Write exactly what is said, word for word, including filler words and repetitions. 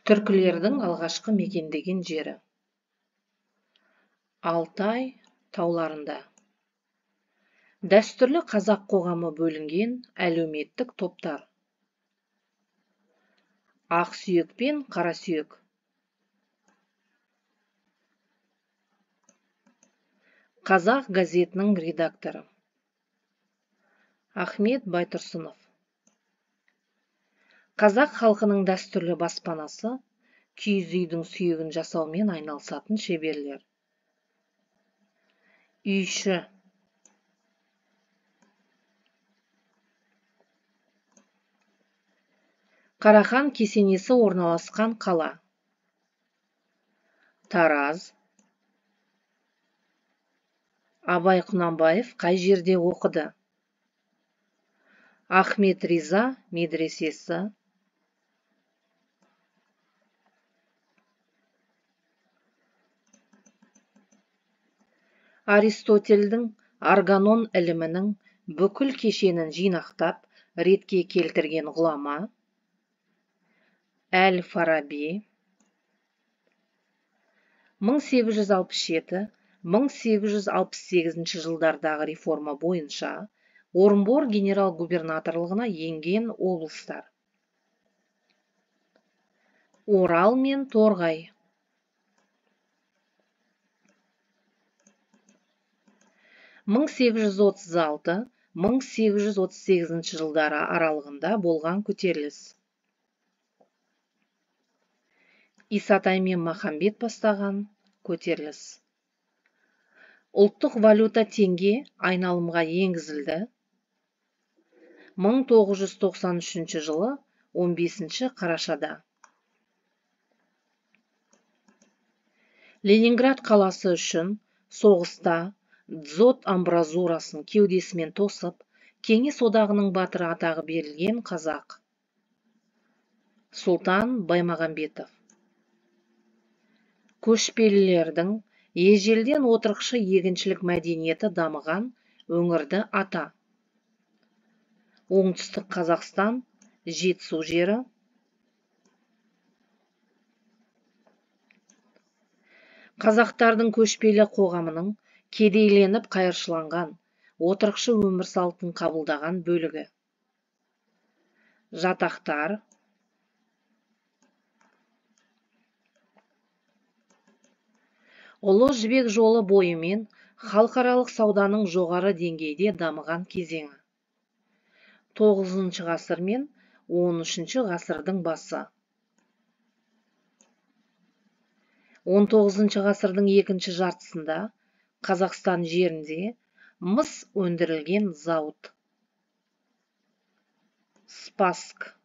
Түркілердің алғашқы мекендеген жері. Алтай тауларында. Дәстүрлі қазақ қоғамы бөлінген әлеуметтік топтар. Ақсүйек пен қарасүйек. Қазақ газетінің редакторы. Ахмет Байтұрсынов. Қазақ халқының дәстүрлі баспанасы киіз үйдің сүйегін жасаумен айналысатын шеберлер. Үйші. Қарахан кесенесі орналасқан қала. Тараз. Абай Құнанбаев қай жерде оқыды? Ахмет Риза медресесі. Аристотельдің органон ілімінің бүкіл кешенін жинақтап ретке келтірген ғұлама. Әл-Фараби. мың сегіз жүз алпыс жеті - мың сегіз жүз алпыс сегізінші жылдардағы реформа бойынша Орынбор генерал-губернаторлығына енген облыстар. Орал мен Торғай. мың сегіз жүз отыз алты - мың сегіз жүз отыз сегізінші жылдары аралығында болған көтеріліс. Исатай мен Махамбет бастаған көтеріліс. Ұлттық валюта теңге айналымға енгізілді. мың тоғыз жүз тоқсан үшінші жылы он бесінші қарашада. Ленинград қаласы үшін соғыста дзот амбразурасын кеудесімен тосып, Кеңес одағының батыры атағы берілген қазақ. Сұлтан Баймағамбетов. Көшпелілердің ежелден отырықшы егіншілік мәдениеті дамыған өңірді ата. Оңтүстік Қазақстан, Жетісу жері. Қазақтардың көшпелі қоғамының кедейленіп қайыршыланған, отырықшы өмір салтын қабылдаған бөлігі. Жатақтар. Ұлы Жібек жолы бойымен халықаралық сауданың жоғары деңгейде дамыған кезеңі. тоғызыншы ғасыр мен он үшінші ғасырдың басы. он тоғызыншы ғасырдың екінші жартысында Қазақстан жерінде мыс өндірілген зауыт. Спасск.